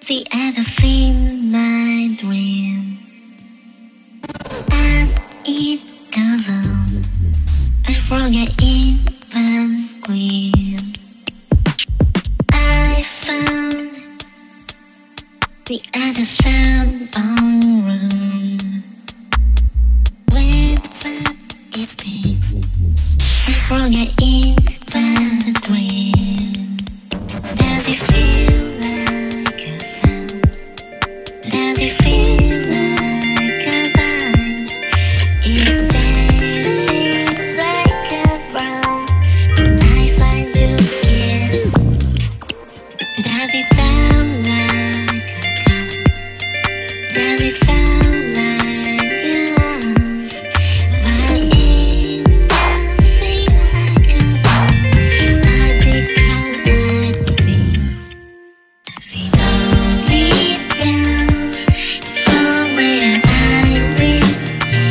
The other seen my dream. As it goes on, I forget even scream. I found the other sound on room. When that it speaks, I forget even the dream. Does it feel like a sound? Does it feel like a band? Is everything like a brown? I find you here. Does it sound like a car? Does it sound like you lost? But it doesn't like a road. I become like me. See all these downs from where I risked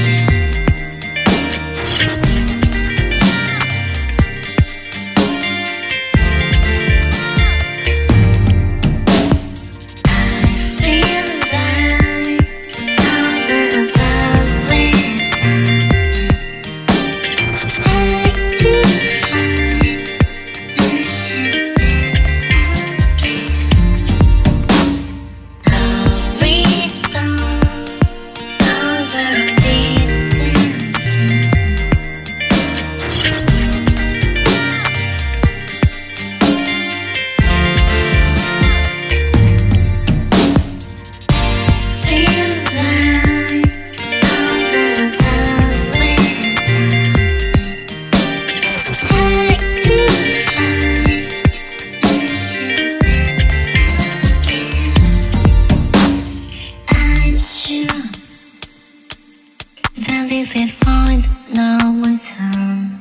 I feel like all the subways I could find a shipwreck again. Always stones over this tension. Feel like all the subways I could find a shipwreck again. I'm sure that this is point no return.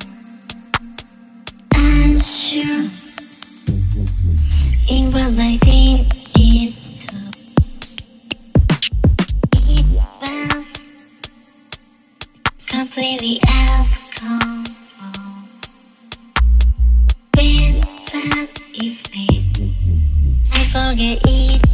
I'm sure in what I did is true. It was completely out of control. When that is big, I forget it